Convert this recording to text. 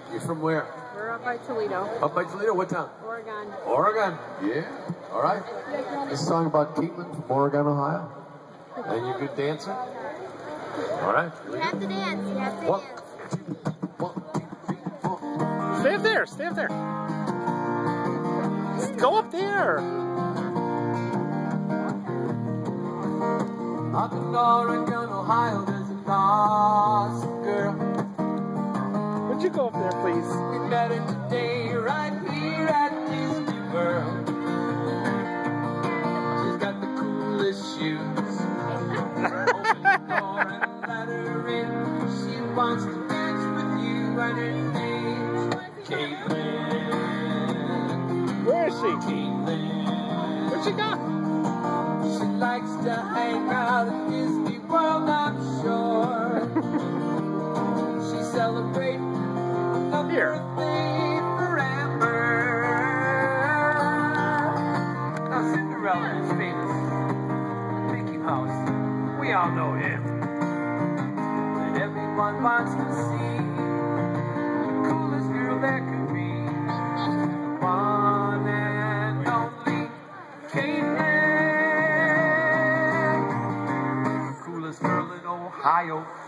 You from where? We're up by Toledo. Up by Toledo? What town? Oregon. Oregon. Yeah. All right. This song about Kaitlyn from Oregon, Ohio. And you a good dancer? All right. You have to dance. You have to One, dance. two, 1, 2, 3, 4. Stay up there. Stay up there. Go up there. Up in Oregon, Ohio, there's a lost girl. Would you go up there, please? We met her today right here at Disney World. She's got the coolest shoes. Open the door and let her in. She wants to dance with you, and her name's Kaitlyn. Where is she? Kaitlyn. Where'd she go? She likes to hang out at Disney World, I'm sure. She celebrates a birthday for Amber. Now Cinderella is famous. Mickey Mouse, we all know him. And everyone wants to see the coolest girl there could be. The one and only Kaitlyn. Coolest girl in Ohio.